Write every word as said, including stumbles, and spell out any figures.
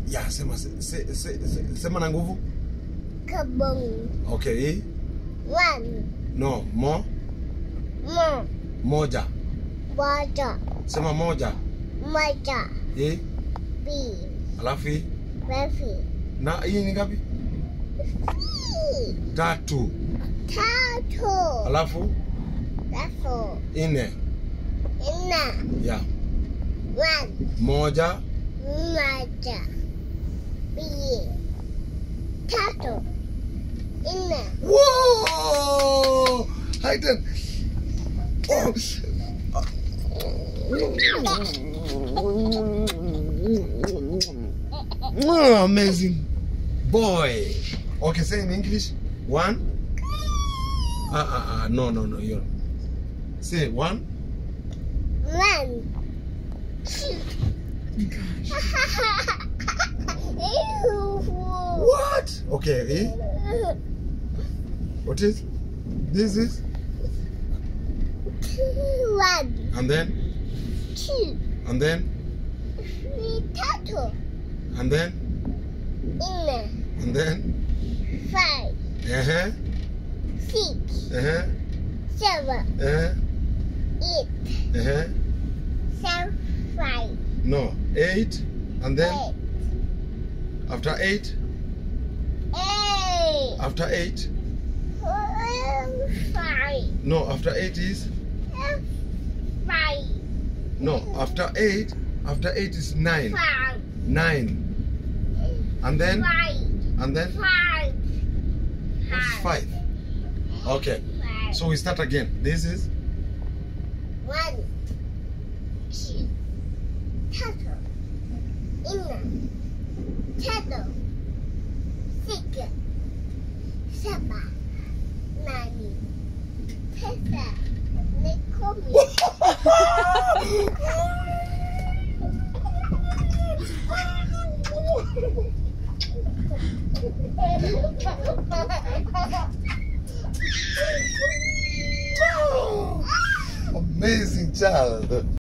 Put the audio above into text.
Ya, sema se, se, se, sema na nguvu. Kabong. Okay. One. No, mo. Mo. Moja. Moja. Sema moja. Moja. Eh? B. Alafu hii? Refi. Na hii ni ngapi? Tatu. Tatu. Alafu? Tatu. Ine. Ina. Ya. One. Moja. Moja. B. Tatu. Ina. Whoa! Hayden. Oh. Oh, amazing boy. Okay, say in English. One. Ah, uh, ah, uh, uh, no, no, no. You say one. One. Two. What? Okay. Eh? What is? This is. One. And then. Two. And then. Three. Tatu. And then. Ina. And then. Five. Uh huh. Six. Uh huh. Seven. Uh huh. Eight. Uh huh. Seven. Five. No. Eight. And then. Eight. After eight. Eight. After eight. Five. No. After eight is. Five. No. After eight. After eight is nine. Five. Nine. And then. Five. And then. Five. What's five? Okay. Five. So we start again. This is. One. Two. Tatu. Ina. Tatu. Six. Seven. Nine. Ten. Nikomi. Amazing child.